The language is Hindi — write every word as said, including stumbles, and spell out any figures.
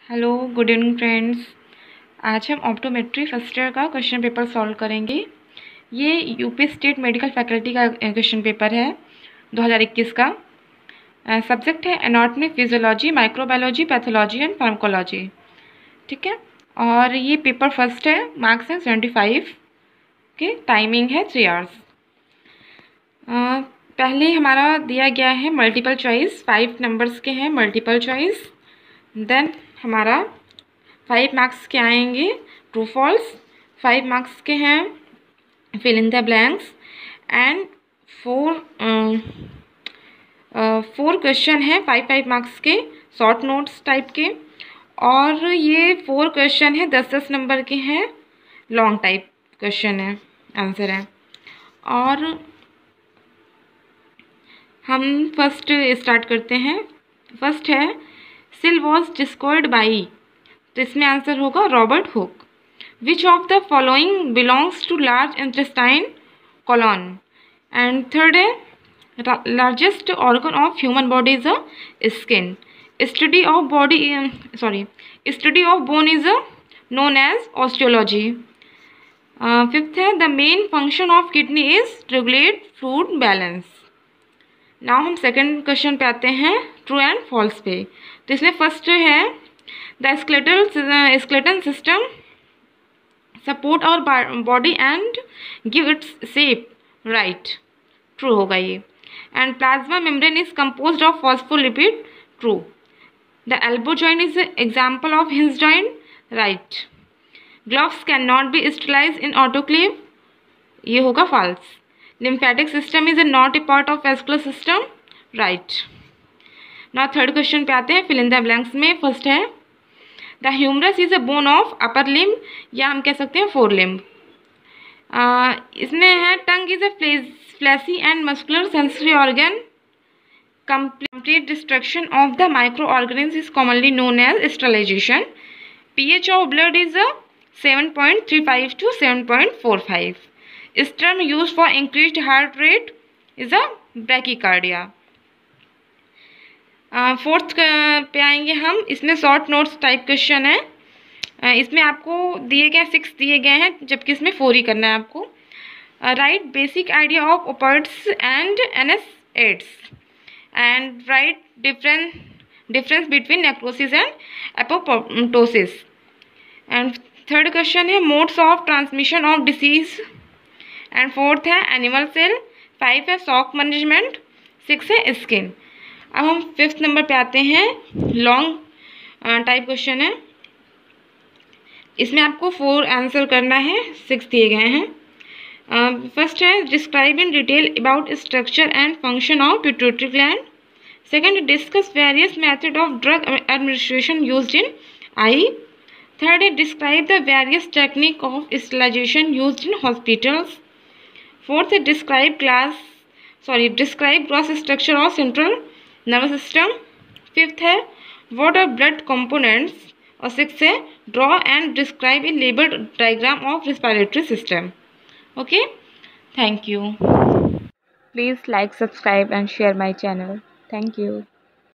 Hello good evening friends. आज हम ऑप्टोमेट्री फर्स्ट ईयर का क्वेश्चन पेपर सॉल्व करेंगे। ये यूपी स्टेट मेडिकल फैकल्टी का क्वेश्चन पेपर है दो हज़ार इक्कीस का। सब्जेक्ट है anatomy, physiology, microbiology, pathology and pharmacology. ठीक है, और ये पेपर फर्स्ट है। मार्क्स हैं सेवेंटी फाइव के, टाइमिंग है थ्री आवर्स। पहले हमारा दिया गया है मल्टीपल चॉइस, फाइव नंबर्स के हैं मल्टीपल चॉइस। देन हमारा फाइव मार्क्स के आएंगे ट्रू फॉल्स, फाइव मार्क्स के हैं fill in the blanks and four four question है फाइव फाइव मार्क्स के शॉर्ट नोट्स टाइप के, और ये फोर क्वेश्चन है दस दस नंबर के हैं लॉन्ग टाइप क्वेश्चन है, आंसर है। और हम फर्स्ट स्टार्ट करते हैं। फर्स्ट है सिल वॉज डिस्कवर्ड बाई, तो इसमें आंसर होगा Robert Hooke. Which of the following belongs to large intestine colon. And third है largest organ of human body is a skin. Study of body sorry study of bone is a known as osteology. Fifth है the main function of kidney is regulate fluid balance. Now हम सेकेंड क्वेश्चन पे आते हैं ट्रू एंड फॉल्स पे। तो इसमें फर्स्ट है the skeletal skeleton system support our body and give its shape, right, true होगा ये। And plasma membrane is composed of phospholipid, true. The elbow joint is example of hinge joint, right. Gloves can not be sterilize in autoclave, ये होगा false. Lymphatic system is not a part of vascular system, right. ना थर्ड क्वेश्चन पे आते हैं फिल इन द ब्लैंक्स में। फर्स्ट है the humerus is a bone of upper limb, या हम कह सकते हैं फोर लिम्ब। इसमें है tongue is a fleshy and muscular sensory organ. Complete destruction of the micro organisms is commonly known as sterilization. PH of blood is a seven point three five to seven point four five. इस term used for increased heart rate is a bradycardia. Fourth पे आएंगे हम। इसमें शॉर्ट नोट्स टाइप क्वेश्चन है। uh, इसमें आपको दिए गए सिक्स दिए गए हैं, जबकि इसमें फोर ही करना है आपको। राइट बेसिक आइडिया ऑफ ओपर्ट्स and N S AIDS and write difference difference between necrosis and apoptosis. And third question है modes of transmission of disease. And fourth है एनिमल सेल। फाइव है शॉक मैनेजमेंट। सिक्स है स्किन। अब हम फिफ्थ नंबर पे आते हैं, लॉन्ग टाइप क्वेश्चन है। इसमें आपको फोर आंसर करना है, सिक्स दिए गए हैं। फर्स्ट है describe in detail about structure and function of pituitary gland. Second discuss various method of drug administration used in eye. Third है describe the various technique of sterilization used in hospitals. Fourth है describe class sorry describe gross structure of central nervous system. Fifth है व्हाट आर ब्लड कंपोनेंट्स। और सिक्स है draw and describe in label diagram of respiratory system. Okay, thank you. Please like, subscribe and share my channel. Thank you.